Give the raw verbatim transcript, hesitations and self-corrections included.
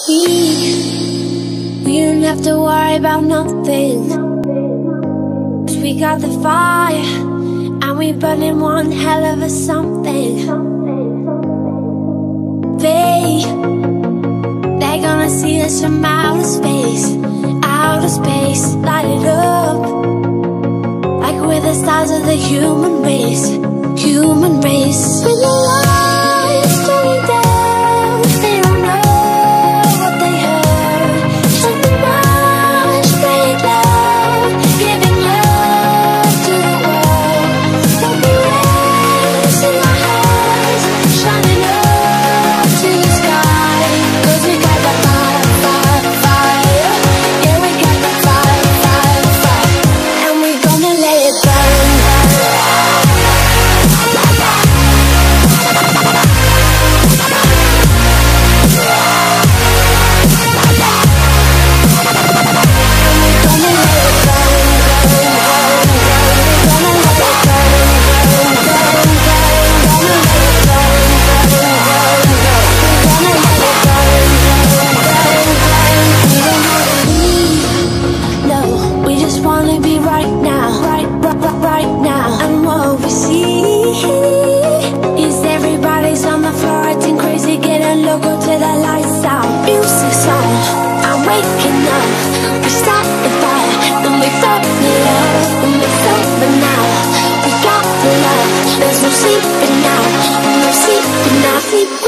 We, we don't have to worry about nothing, 'cause we got the fire, and we burning one hell of a something. They, they're gonna see us from outer space, outer space, light it up, like we're the stars of the human race, human race. When the lights turning down, they don't know what they heard. Shut the march, break loud, giving love to the world. There'll be rays in our hearts, shining up to the sky. 'Cause we got that fire, fire, fire. Yeah, we got that fire, fire, fire. And we gonna let it burn, burn. Sleeping now, no sleeping now, sleeping.